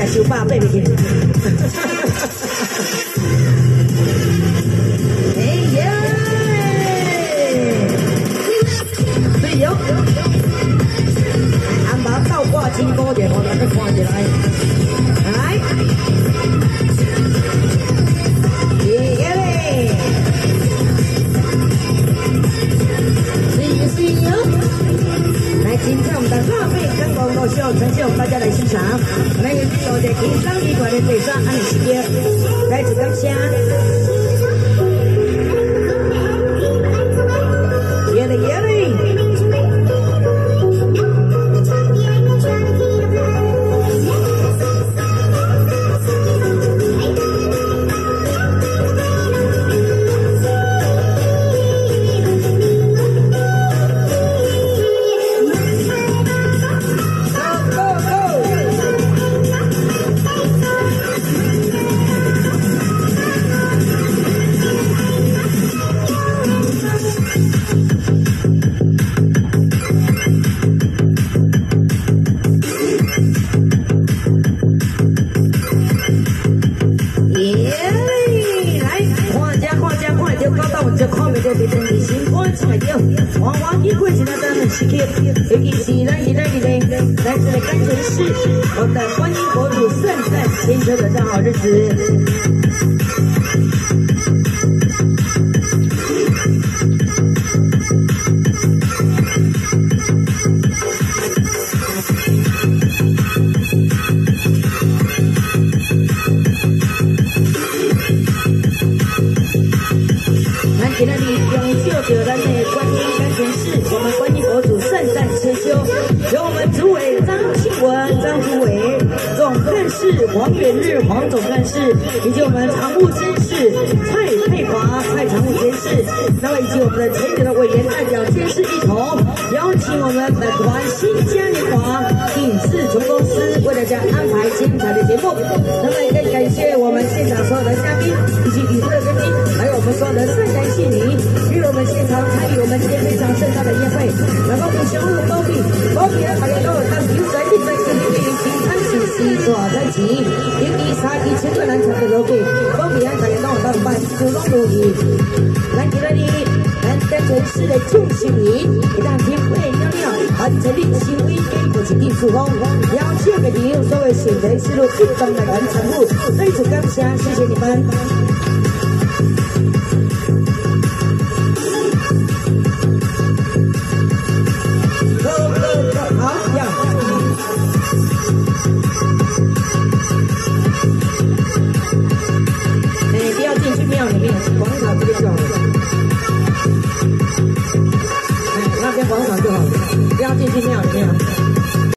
收800块去。哎呀！对哟，安排倒挂金钩点，我来个看起来，来，耶嘞！是哟，来，今天我们的辣妹跟广告秀呈现，大家来欣赏。来，有请我的金商集团的队长安利师姐，来自感谢。耶嘞耶嘞！来自甘泉市，我们的观音佛祖圣诞千秋的大好日子。咱今日用笑着咱的观音甘泉市，我们观音佛祖圣诞千秋，由我们主委张庆文张主委，总干事黄元日黄总干事，以及我们常务监事蔡佩华蔡常务监事，那么以及我们的前者的委员代表监事一同邀请我们本团新嘉年华影视总公司为大家安排精彩的节目。那么也更感谢我们现场所有的嘉宾以及与会的贵宾，还有我们所有的善男信女，与我们现场参与我们今天非常盛大的宴会。然后我们相互保庇，保庇大家都有当有在你在这里平安喜事大在前，迎接3期千个人才的落地，保庇大家都有当办事拢如意。咱今日咱甘泉市的众信员，会当天配了了，完成你行为给就是地处风，邀请的朋友所谓选择思路一同来完成务，再次感谢，谢谢你们。